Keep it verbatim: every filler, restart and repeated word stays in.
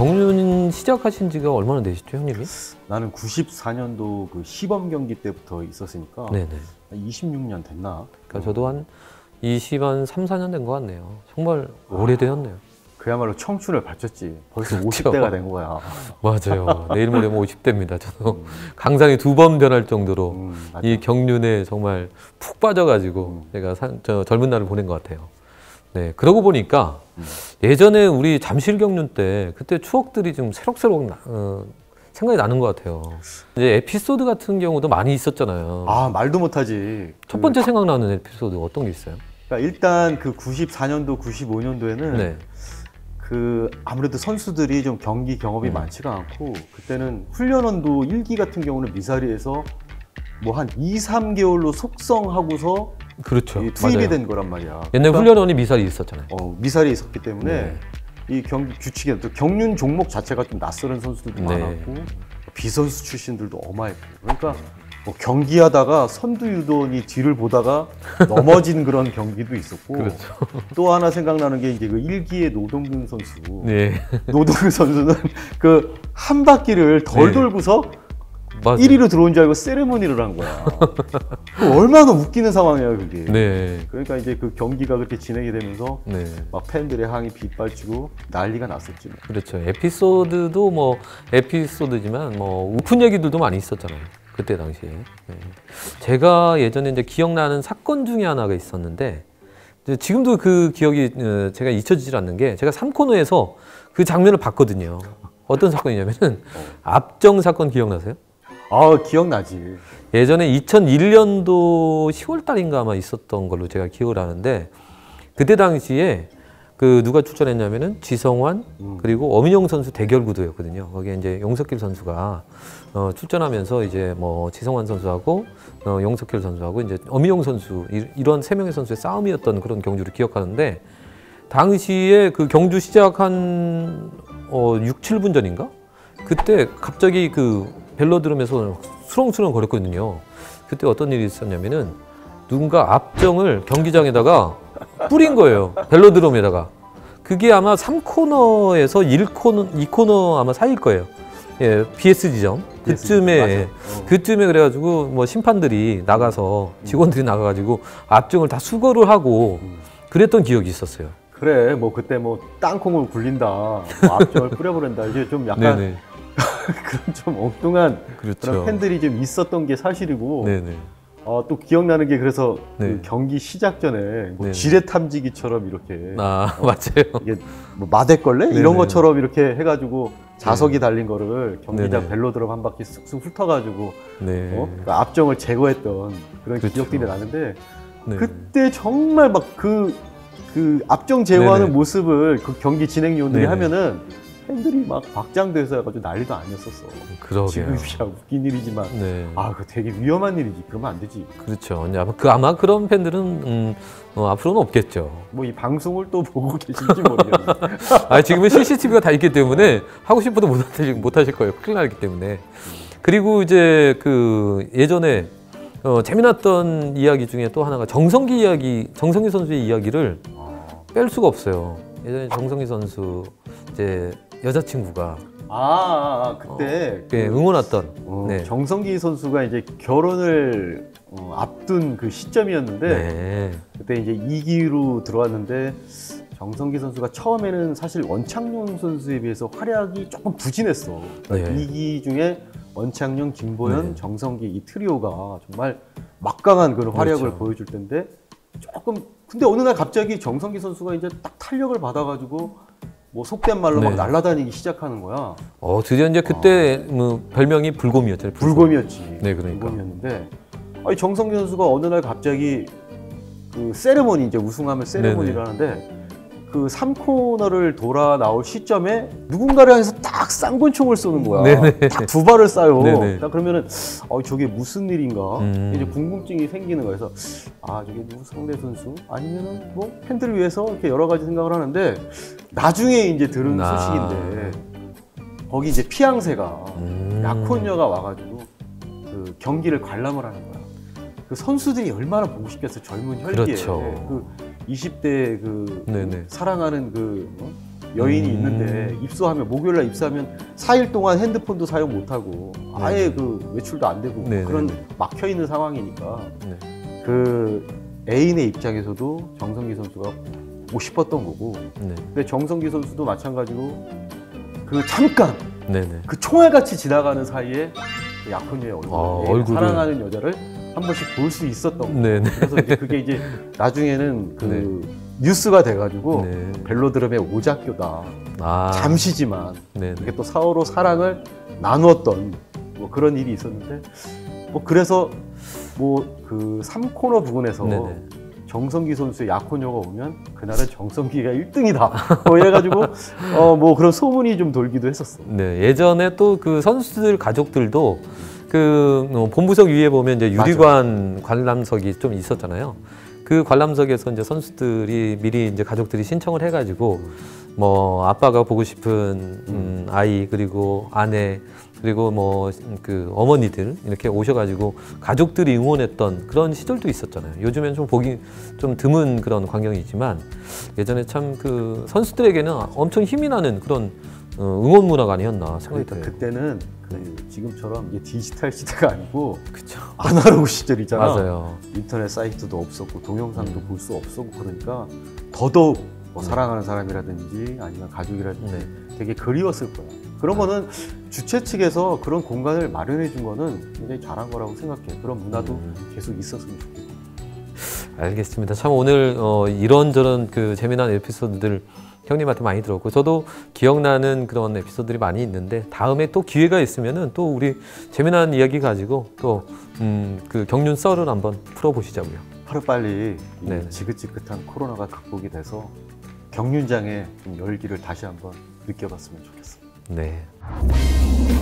경륜 시작하신 지가 얼마나 되시죠, 형님이? 나는 구십사 년도 그 시범 경기 때부터 있었으니까 네네. 이십육 년 됐나? 그러니까 저도 한 이십삼, 사 년 된 것 같네요. 정말 오래되었네요. 그야말로 청춘을 바쳤지. 벌써 그렇죠. 오십 대가 된 거야. 맞아요. 내일 모레면 오십 대입니다. 저도 음. 강산이 두 번 변할 정도로 음, 맞아. 이 경륜에 정말 푹 빠져가지고 음. 제가 산, 저 젊은 날을 보낸 것 같아요. 네, 그러고 보니까 음. 예전에 우리 잠실 경륜 때 그때 추억들이 좀 새록새록 나, 어, 생각이 나는 것 같아요. 이제 에피소드 같은 경우도 많이 있었잖아요. 아, 말도 못하지. 첫 번째 생각나는 에피소드 어떤 게 있어요? 그러니까 일단 그 구십사 년도, 구십오 년도에는 네. 그 아무래도 선수들이 좀 경기 경험이 음. 많지가 않고 그때는 훈련원도 일 기 같은 경우는 미사리에서 뭐 한 이, 삼 개월로 속성하고서 그렇죠. 이 투입이 맞아요. 된 거란 말이야. 옛날 그러니까, 훈련원이 미사리 있었잖아요. 어, 미사리 있었기 때문에 네. 이 경기 규칙이 또 경륜 종목 자체가 좀 낯설은 선수들도 네. 많았고 비선수 출신들도 어마했고 그러니까 뭐 경기하다가 선두 유도원이 뒤를 보다가 넘어진 그런 경기도 있었고 그렇죠. 또 하나 생각나는 게 이제 그 일 기의 노동근 선수. 네. 노동근 선수는 그 한 바퀴를 덜 네. 돌고서 맞아요. 일 위로 들어온 줄 알고 세레머니를 한 거야. 얼마나 웃기는 상황이야 그게. 네. 그러니까 이제 그 경기가 그렇게 진행이 되면서 네. 막 팬들의 항이 빗발치고 난리가 났었지. 그렇죠. 에피소드도 뭐 에피소드지만 뭐 우픈 얘기들도 많이 있었잖아요. 그때 당시에. 네. 제가 예전에 이제 기억나는 사건 중에 하나가 있었는데 이제 지금도 그 기억이 어, 제가 잊혀지질 않는 게 제가 삼 코너에서 그 장면을 봤거든요. 어떤 사건이냐면은 압정 사건 기억나세요? 아 기억나지. 예전에 이천일 년도 시월 달인가 아마 있었던 걸로 제가 기억을 하는데 그때 당시에 그 누가 출전했냐면은 지성환 음. 그리고 엄인용 선수 대결 구도였거든요. 거기에 이제 용석길 선수가 어, 출전하면서 이제 뭐 지성환 선수하고 어, 용석길 선수하고 이제 엄인용 선수 이, 이런 세 명의 선수의 싸움이었던 그런 경주를 기억하는데 당시에 그 경주 시작한 어, 육, 칠 분 전인가? 그때 갑자기 그 벨로드럼에서 수렁수렁 거렸거든요. 그때 어떤 일이 있었냐면은 누군가 압정을 경기장에다가 뿌린 거예요. 벨로드럼에다가. 그게 아마 삼 코너에서 일 코너, 이 코너 아마 사이일 거예요. 예, 비에스 지점. 그쯤에, 어. 그쯤에 그래가지고 뭐 심판들이 나가서 직원들이 나가가지고 압정을 다 수거를 하고 그랬던 기억이 있었어요. 그래 뭐 그때 뭐 땅콩을 굴린다, 뭐 압정을 뿌려버린다 이제 좀 약간 네네. 그런 좀 엉뚱한 그렇죠. 그런 팬들이 좀 있었던 게 사실이고. 네네. 어, 또 기억나는 게 그래서 네. 그 경기 시작 전에 뭐 네네. 지뢰 탐지기처럼 이렇게 아, 맞아요. 이게 뭐 마대걸레 네네. 이런 것처럼 이렇게 해가지고 자석이 달린 거를 경기장 네네. 벨로드럼 한 바퀴 쑥쑥 훑어가지고 네. 어? 그 압정을 제거했던 그런 그렇죠. 기억들이 나는데 네. 그때 정말 막 그 그 압정 제거하는 네네. 모습을 그 경기 진행위원들이 네네. 하면은 팬들이 막 박장대소 해가지고 난리도 아니었었어. 그러게요. 지금이야 웃긴 일이지만 네. 아, 그 되게 위험한 일이지. 그러면 안 되지. 그렇죠. 아마, 그, 아마 그런 팬들은 음, 어, 앞으로는 없겠죠. 뭐 이 방송을 또 보고 계실지 모르겠네. 아, 지금은 씨씨티비가 다 있기 때문에 하고 싶어도 못 하실, 못 하실 거예요. 큰일 나기 때문에. 그리고 이제 그 예전에 어, 재미났던 이야기 중에 또 하나가 정성기 이야기, 정성기 선수의 이야기를 뺄 수가 없어요. 예전에 정성기 선수 이제 여자친구가 아, 아, 아 그때 예, 응원했던 어, 네. 정성기 선수가 이제 결혼을 어, 앞둔 그 시점이었는데 네. 그때 이제 이 기로 들어왔는데 정성기 선수가 처음에는 사실 원창용 선수에 비해서 활약이 조금 부진했어. 그러니까 네. 이 기 중에 원창용, 김보현, 네. 정성기 이 트리오가 정말 막강한 그런 활약을 그렇죠. 보여줄 텐데 조금 근데 어느 날 갑자기 정성기 선수가 이제 딱 탄력을 받아가지고 뭐 속된 말로 네. 막 날아다니기 시작하는 거야. 어, 드디어 이제 그때 뭐 별명이 불곰이었죠. 불곰. 불곰이었지. 네, 그러니까. 불곰이었는데 아니 정성기 선수가 어느 날 갑자기 그 세레머니 이제 우승하면 세레머니를 네네. 하는데 그 삼 코너를 돌아 나올 시점에 누군가를 향해서 딱 쌍권총을 쏘는 거야. 네네. 딱 두 발을 쏴요. 네네. 딱 그러면은 어 저게 무슨 일인가? 음. 이제 궁금증이 생기는 거예요. 그래서 아 저게 누구 상대 선수? 아니면은 뭐 팬들을 위해서 이렇게 여러 가지 생각을 하는데 나중에 이제 들은 아. 소식인데 거기 이제 피앙새가 음. 약혼녀가 와가지고 그 경기를 관람을 하는 거야. 그 선수들이 얼마나 보고 싶겠어 젊은 혈기에. 그렇죠. 그 이십 대 그 네네. 사랑하는 그 어? 여인이 음. 있는데 입소하면 목요일날 입소하면 사 일 동안 핸드폰도 사용 못하고 아예 네. 그 외출도 안 되고 네, 그런 네, 네. 막혀 있는 상황이니까 네. 그 애인의 입장에서도 정성기 선수가 보고 싶었던 거고 네. 근데 정성기 선수도 마찬가지로 그 잠깐 네. 네. 그 총알같이 지나가는 사이에 그 약혼녀의 얼굴, 아, 애인을 얼굴을. 사랑하는 여자를 한 번씩 볼 수 있었던 거예요. 네. 네. 그래서 이제 그게 이제 나중에는 그 네. 뉴스가 돼가지고 네. 벨로드럼의 오작교다. 아. 잠시지만 네. 이렇게 또 서로 사랑을 나누었던 뭐 그런 일이 있었는데 뭐 그래서 뭐 그 삼 코너 부분에서 네. 네. 정성기 선수의 약혼녀가 오면 그날은 정성기가 일 등이다. 뭐 이래가지고 어 뭐 그런 소문이 좀 돌기도 했었어요. 네, 예전에 또 그 선수들 가족들도 그 어, 본부석 위에 보면 이제 유리관 관람석이 좀 있었잖아요. 그 관람석에서 이제 선수들이 미리 이제 가족들이 신청을 해가지고 뭐 아빠가 보고 싶은 음, 아이 그리고 아내 그리고 뭐 그 어머니들 이렇게 오셔가지고 가족들이 응원했던 그런 시절도 있었잖아요. 요즘엔 좀 보기 좀 드문 그런 광경이지만 예전에 참 그 선수들에게는 엄청 힘이 나는 그런 어, 응원 문화가 아니었나 생각이 그러니까 들어요. 그때는 그 지금처럼 이게 디지털 시대가 아니고 그렇죠. 아날로그 시절이잖아. 맞아요. 인터넷 사이트도 없었고 동영상도 볼 수 없었고 그러니까 더더욱 뭐 네. 사랑하는 사람이라든지 아니면 가족이라든지 네. 되게 그리웠을 거야. 그런 거는 주최 측에서 그런 공간을 마련해 준 거는 굉장히 잘한 거라고 생각해. 그런 문화도 음. 계속 있었으면 좋겠고. 알겠습니다. 참 오늘 어, 이런저런 그 재미난 에피소드들 형님한테 많이 들었고 저도 기억나는 그런 에피소드들이 많이 있는데 다음에 또 기회가 있으면은 또 우리 재미난 이야기 가지고 또 음, 그 경륜 썰을 한번 풀어보시자고요. 하루빨리 이 네네. 지긋지긋한 코로나가 극복이 돼서 경륜장의 좀 열기를 다시 한번 느껴봤으면 좋겠어. 네.